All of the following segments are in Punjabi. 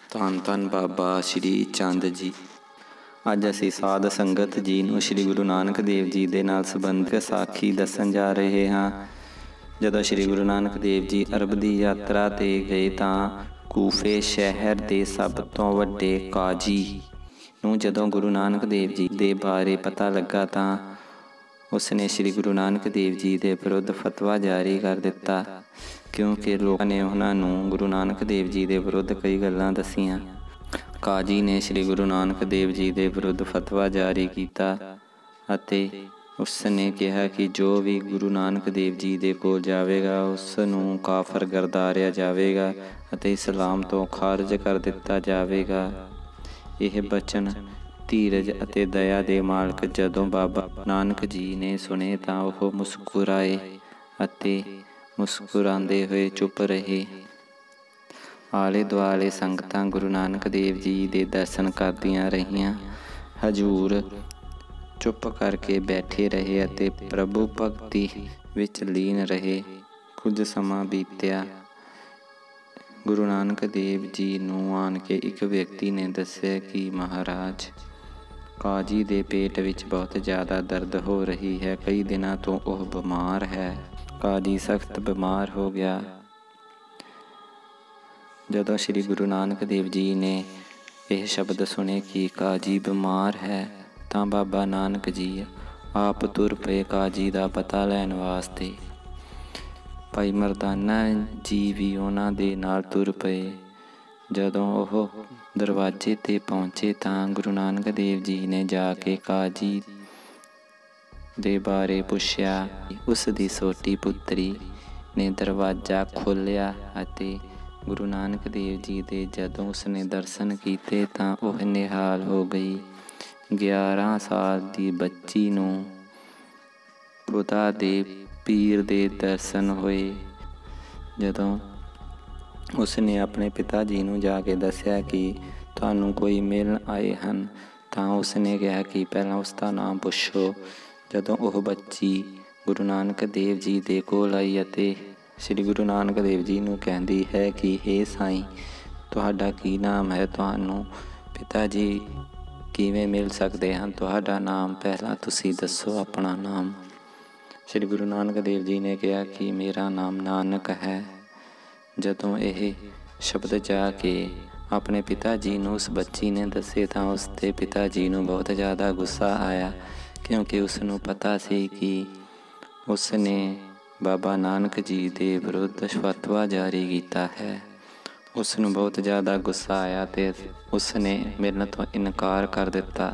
ਧੰਨ ਧੰਨ ਬਾਬਾ ਸ਼੍ਰੀ ਚੰਦ ਜੀ। ਅੱਜ ਅਸੀਂ ਸਾਧ ਸੰਗਤ ਜੀ ਨੂੰ ਸ਼੍ਰੀ ਗੁਰੂ ਨਾਨਕ ਦੇਵ ਜੀ ਦੇ ਨਾਲ ਸੰਬੰਧਿਤ ਸਾਖੀ ਦੱਸਣ ਜਾ ਰਹੇ ਹਾਂ। ਜਦੋਂ ਸ਼੍ਰੀ ਗੁਰੂ ਨਾਨਕ ਦੇਵ ਜੀ ਅਰਬ ਦੀ ਯਾਤਰਾ 'ਤੇ ਗਏ ਤਾਂ ਕੂਫੇ ਸ਼ਹਿਰ ਦੇ ਸਭ ਤੋਂ ਵੱਡੇ ਕਾਜੀ ਨੂੰ ਜਦੋਂ ਗੁਰੂ ਨਾਨਕ ਦੇਵ ਜੀ ਦੇ ਬਾਰੇ ਪਤਾ ਲੱਗਾ ਤਾਂ ਉਸਨੇ ਸ਼੍ਰੀ ਗੁਰੂ ਨਾਨਕ ਦੇਵ ਜੀ ਦੇ ਵਿਰੁੱਧ ਫਤਵਾ ਜਾਰੀ ਕਰ ਦਿੱਤਾ, ਕਿਉਂਕਿ ਲੋਕਾਂ ਨੇ ਉਹਨਾਂ ਨੂੰ ਗੁਰੂ ਨਾਨਕ ਦੇਵ ਜੀ ਦੇ ਵਿਰੁੱਧ ਕਈ ਗੱਲਾਂ ਦੱਸੀਆਂ। ਕਾਜੀ ਨੇ ਸ਼੍ਰੀ ਗੁਰੂ ਨਾਨਕ ਦੇਵ ਜੀ ਦੇ ਵਿਰੁੱਧ ਫਤਵਾ ਜਾਰੀ ਕੀਤਾ ਅਤੇ ਉਸ ਨੇ ਕਿਹਾ ਕਿ ਜੋ ਵੀ ਗੁਰੂ ਨਾਨਕ ਦੇਵ ਜੀ ਦੇ ਕੋਲ ਜਾਵੇਗਾ ਉਸ ਨੂੰ ਕਾਫਰ ਗਰਦਾਰਿਆ ਜਾਵੇਗਾ ਅਤੇ ਇਸਲਾਮ ਤੋਂ ਖਾਰਜ ਕਰ ਦਿੱਤਾ ਜਾਵੇਗਾ। ਇਹ ਬਚਨ ਧੀਰਜ ਅਤੇ ਦਇਆ ਦੇ ਮਾਲਕ ਜਦੋਂ ਬਾਬਾ ਨਾਨਕ ਜੀ ਨੇ ਸੁਣੇ ਤਾਂ ਉਹ ਮੁਸਕਰਾਏ ਅਤੇ ਮੁਸਕਰਾਉਂਦੇ ਹੋਏ ਚੁੱਪ ਰਹੇ। ਆਲੇ ਦੁਆਲੇ ਸੰਗਤਾਂ ਗੁਰੂ ਨਾਨਕ ਦੇਵ ਜੀ ਦੇ ਦਰਸ਼ਨ ਕਰਦੀਆਂ ਰਹੀਆਂ। ਹਜ਼ੂਰ ਚੁੱਪ ਕਰਕੇ ਬੈਠੇ ਰਹੇ ਅਤੇ ਪ੍ਰਭੂ ਭਗਤੀ ਵਿੱਚ ਲੀਨ ਰਹੇ। ਕੁਝ ਸਮਾਂ ਬੀਤਿਆ। ਗੁਰੂ ਨਾਨਕ ਦੇਵ ਜੀ ਨੂੰ ਆਣ ਕੇ ਇੱਕ ਵਿਅਕਤੀ ਨੇ ਦੱਸਿਆ ਕਿ ਮਹਾਰਾਜ, ਕਾਜੀ ਦੇ ਪੇਟ ਵਿੱਚ ਬਹੁਤ ਜ਼ਿਆਦਾ ਦਰਦ ਹੋ ਰਹੀ ਹੈ। ਕਈ ਦਿਨਾਂ ਤੋਂ ਉਹ ਬਿਮਾਰ ਹੈ। ਕਾਜੀ ਸਖਤ ਬਿਮਾਰ ਹੋ ਗਿਆ। ਜਦੋਂ ਸ਼੍ਰੀ ਗੁਰੂ ਨਾਨਕ ਦੇਵ ਜੀ ਨੇ ਇਹ ਸ਼ਬਦ ਸੁਣੇ ਕਿ ਕਾਜੀ ਬਿਮਾਰ ਹੈ ਤਾਂ ਬਾਬਾ ਨਾਨਕ ਜੀ ਆਪ ਤੁਰ ਪਏ ਕਾਜੀ ਦਾ ਪਤਾ ਲੈਣ ਵਾਸਤੇ। ਭਾਈ ਮਰਦਾਨਾ ਜੀ ਵੀ ਉਹਨਾਂ ਦੇ ਨਾਲ ਤੁਰ ਪਏ। ਜਦੋਂ ਉਹ ਦਰਵਾਜ਼ੇ 'ਤੇ ਪਹੁੰਚੇ ਤਾਂ ਗੁਰੂ ਨਾਨਕ ਦੇਵ ਜੀ ਨੇ ਜਾ ਕੇ ਕਾਜੀ ਦੇ ਬਾਰੇ ਪੁੱਛਿਆ। ਉਸ ਦੀ ਛੋਟੀ ਪੁੱਤਰੀ ਨੇ ਦਰਵਾਜ਼ਾ ਖੋਲ੍ਹਿਆ ਅਤੇ ਗੁਰੂ ਨਾਨਕ ਦੇਵ ਜੀ ਦੇ ਜਦੋਂ ਉਸਨੇ ਦਰਸ਼ਨ ਕੀਤੇ ਤਾਂ ਉਹ ਨਿਹਾਲ ਹੋ ਗਈ। 11 ਸਾਲ ਦੀ ਬੱਚੀ ਨੂੰ ਖੁਦਾ ਦੇ ਪੀਰ ਦੇ ਦਰਸ਼ਨ ਹੋਏ। ਜਦੋਂ ਉਸਨੇ ਆਪਣੇ ਪਿਤਾ ਜੀ ਨੂੰ ਜਾ ਕੇ ਦੱਸਿਆ ਕਿ ਤੁਹਾਨੂੰ ਕੋਈ ਮਿਲਣ ਆਏ ਹਨ ਤਾਂ ਉਸਨੇ ਕਿਹਾ ਕਿ ਪਹਿਲਾਂ ਉਸ ਦਾ ਨਾਮ ਪੁੱਛੋ। ਜਦੋਂ ਉਹ ਬੱਚੀ ਗੁਰੂ ਨਾਨਕ ਦੇਵ ਜੀ ਦੇ ਕੋਲ ਆਈ ਅਤੇ ਸ਼੍ਰੀ ਗੁਰੂ ਨਾਨਕ ਦੇਵ ਜੀ ਨੂੰ ਕਹਿੰਦੀ ਹੈ ਕਿ ਹੇ ਸਾਈਂ, ਤੁਹਾਡਾ ਕੀ ਨਾਮ ਹੈ? ਤੁਹਾਨੂੰ ਪਿਤਾ ਜੀ ਕਿਵੇਂ ਮਿਲ ਸਕਦੇ ਹਨ? ਤੁਹਾਡਾ ਨਾਮ ਪਹਿਲਾਂ ਤੁਸੀਂ ਦੱਸੋ, ਆਪਣਾ ਨਾਮ। ਸ਼੍ਰੀ ਗੁਰੂ ਨਾਨਕ ਦੇਵ ਜੀ ਨੇ ਕਿਹਾ ਕਿ ਮੇਰਾ ਨਾਮ ਨਾਨਕ ਹੈ। ਜਦੋਂ ਇਹ ਸ਼ਬਦ ਜਾ ਕੇ ਆਪਣੇ ਪਿਤਾ ਜੀ ਨੂੰ ਉਸ ਬੱਚੀ ਨੇ ਦੱਸੇ ਤਾਂ ਉਸ ਦੇ ਪਿਤਾ ਜੀ ਨੂੰ ਬਹੁਤ ਜ਼ਿਆਦਾ ਗੁੱਸਾ ਆਇਆ, ਕਿਉਂਕਿ ਉਸ ਨੂੰ ਪਤਾ ਸੀ ਕਿ ਉਸ ਨੇ ਬਾਬਾ ਨਾਨਕ ਜੀ ਦੇ ਵਿਰੁੱਧ ਫਤਵਾ ਜਾਰੀ ਕੀਤਾ ਹੈ। ਉਸ ਨੂੰ ਬਹੁਤ ਜ਼ਿਆਦਾ ਗੁੱਸਾ ਆਇਆ ਅਤੇ ਉਸ ਨੇ ਮਿਲਣ ਤੋਂ ਇਨਕਾਰ ਕਰ ਦਿੱਤਾ।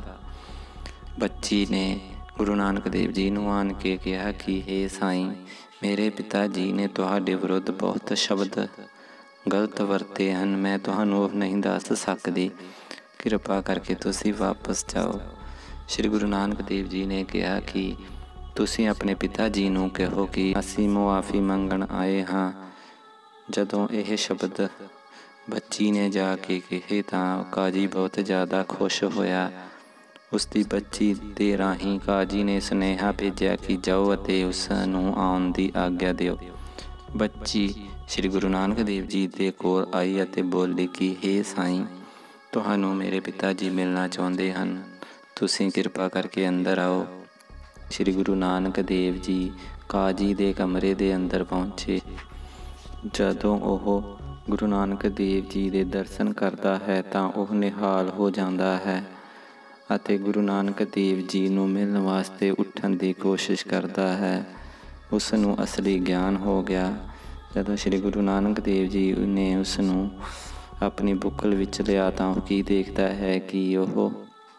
ਬੱਚੀ ਨੇ ਗੁਰੂ ਨਾਨਕ ਦੇਵ ਜੀ ਨੂੰ ਆਣ ਕੇ ਕਿਹਾ ਕਿ ਹੇ ਸਾਈਂ, ਮੇਰੇ ਪਿਤਾ ਜੀ ਨੇ ਤੁਹਾਡੇ ਵਿਰੁੱਧ ਬਹੁਤ ਸ਼ਬਦ ਗਲਤ ਵਰਤੇ ਹਨ। ਮੈਂ ਤੁਹਾਨੂੰ ਉਹ ਨਹੀਂ ਦੱਸ ਸਕਦੀ। ਕਿਰਪਾ ਕਰਕੇ ਤੁਸੀਂ ਵਾਪਸ ਜਾਓ। ਸ਼੍ਰੀ ਗੁਰੂ ਨਾਨਕ ਦੇਵ ਜੀ ਨੇ ਕਿਹਾ ਕਿ ਤੁਸੀਂ ਆਪਣੇ ਪਿਤਾ ਜੀ ਨੂੰ ਕਹੋ ਕਿ ਅਸੀਂ ਮੁਆਫੀ ਮੰਗਣ ਆਏ ਹਾਂ। ਜਦੋਂ ਇਹ ਸ਼ਬਦ ਬੱਚੀ ਨੇ ਜਾ ਕੇ ਕਹੇ ਤਾਂ ਕਾਜੀ ਬਹੁਤ ਜ਼ਿਆਦਾ ਖੁਸ਼ ਹੋਇਆ। ਉਸ ਦੀ ਬੱਚੀ ਦੇ ਰਾਹੀਂ ਕਾਜੀ ਨੇ ਸੁਨੇਹਾ ਭੇਜਿਆ ਕਿ ਜਾਓ ਅਤੇ ਉਸ ਨੂੰ ਆਉਣ ਦੀ ਆਗਿਆ ਦਿਓ। ਬੱਚੀ ਸ਼੍ਰੀ ਗੁਰੂ ਨਾਨਕ ਦੇਵ ਜੀ ਦੇ ਕੋਲ ਆਈ ਅਤੇ ਬੋਲੀ ਕਿ ਹੇ ਸਾਈਂ, ਤੁਹਾਨੂੰ ਮੇਰੇ ਪਿਤਾ ਜੀ ਮਿਲਣਾ ਚਾਹੁੰਦੇ ਹਨ। ਤੁਸੀਂ ਕਿਰਪਾ ਕਰਕੇ ਅੰਦਰ ਆਓ। ਸ਼੍ਰੀ ਗੁਰੂ ਨਾਨਕ ਦੇਵ ਜੀ ਕਾਜੀ ਦੇ ਕਮਰੇ ਦੇ ਅੰਦਰ ਪਹੁੰਚੇ। ਜਦੋਂ ਉਹ ਗੁਰੂ ਨਾਨਕ ਦੇਵ ਜੀ ਦੇ ਦਰਸ਼ਨ ਕਰਦਾ ਹੈ ਤਾਂ ਉਹ ਨਿਹਾਲ ਹੋ ਜਾਂਦਾ ਹੈ ਅਤੇ ਗੁਰੂ ਨਾਨਕ ਦੇਵ ਜੀ ਨੂੰ ਮਿਲਣ ਵਾਸਤੇ ਉੱਠਣ ਦੀ ਕੋਸ਼ਿਸ਼ ਕਰਦਾ ਹੈ। ਉਸ ਨੂੰ ਅਸਲੀ ਗਿਆਨ ਹੋ ਗਿਆ। ਜਦੋਂ ਸ਼੍ਰੀ ਗੁਰੂ ਨਾਨਕ ਦੇਵ ਜੀ ਨੇ ਉਸ ਨੂੰ ਆਪਣੀ ਬੁੱਕਲ ਵਿੱਚ ਲਿਆ ਤਾਂ ਉਹ ਕੀ ਦੇਖਦਾ ਹੈ ਕਿ ਉਹ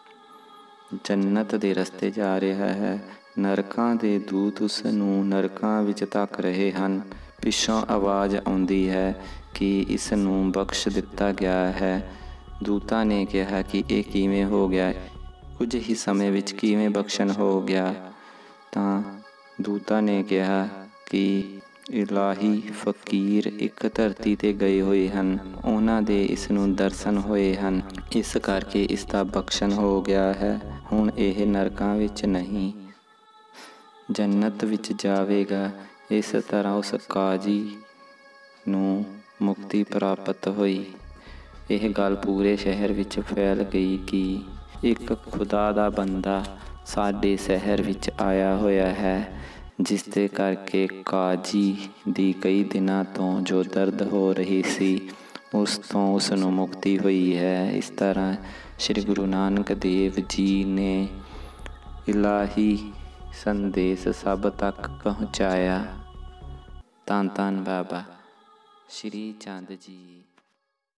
ਜੰਨਤ ਦੇ ਰਸਤੇ ਜਾ ਰਿਹਾ ਹੈ। ਨਰਕਾਂ ਦੇ ਦੂਤ ਉਸ ਨੂੰ ਨਰਕਾਂ ਵਿੱਚ ਧੱਕ ਰਹੇ ਹਨ। ਪਿੱਛੋਂ ਆਵਾਜ਼ ਆਉਂਦੀ ਹੈ ਕਿ ਇਸ ਨੂੰ ਬਖਸ਼ ਦਿੱਤਾ ਗਿਆ ਹੈ। ਦੂਤਾਂ ਨੇ ਕਿਹਾ ਕਿ ਇਹ ਕਿਵੇਂ ਹੋ ਗਿਆ? ਕੁਝ ਹੀ ਸਮੇਂ ਵਿੱਚ ਕਿਵੇਂ ਬਖਸ਼ਣ ਹੋ ਗਿਆ? ਤਾਂ ਦੂਤਾਂ ਨੇ ਕਿਹਾ ਕਿ ਇਲਾਹੀ ਫਕੀਰ ਇੱਕ ਧਰਤੀ 'ਤੇ ਗਏ ਹੋਏ ਹਨ, ਉਹਨਾਂ ਦੇ ਇਸ ਨੂੰ ਦਰਸ਼ਨ ਹੋਏ ਹਨ, ਇਸ ਕਰਕੇ ਇਸ ਦਾ ਬਖਸ਼ਣ ਹੋ ਗਿਆ ਹੈ। ਹੁਣ ਇਹ ਨਰਕਾਂ ਵਿੱਚ ਨਹੀਂ, ਜੰਨਤ ਵਿੱਚ ਜਾਵੇਗਾ। ਇਸ ਤਰ੍ਹਾਂ ਉਸ ਕਾਜੀ ਨੂੰ ਮੁਕਤੀ ਪ੍ਰਾਪਤ ਹੋਈ। ਇਹ ਗੱਲ ਪੂਰੇ ਸ਼ਹਿਰ ਵਿੱਚ ਫੈਲ ਗਈ ਕਿ ਇੱਕ ਖੁਦਾ ਦਾ ਬੰਦਾ ਸਾਡੇ ਸ਼ਹਿਰ ਵਿੱਚ ਆਇਆ ਹੋਇਆ ਹੈ, ਜਿਸ ਦੇ ਕਰਕੇ ਕਾਜੀ ਦੀ ਕਈ ਦਿਨਾਂ ਤੋਂ ਜੋ ਦਰਦ ਹੋ ਰਹੀ ਸੀ ਉਸ ਤੋਂ ਉਸ ਨੂੰ ਮੁਕਤੀ ਹੋਈ ਹੈ। ਇਸ ਤਰ੍ਹਾਂ ਸ੍ਰੀ ਗੁਰੂ ਨਾਨਕ ਦੇਵ ਜੀ ਨੇ ਇਲਾਹੀ ਸੰਦੇਸ਼ ਸਭ ਤੱਕ ਪਹੁੰਚਾਇਆ। ਧੰਨ ਧੰਨ ਬਾਬਾ ਸ਼੍ਰੀ ਚੰਦ ਜੀ।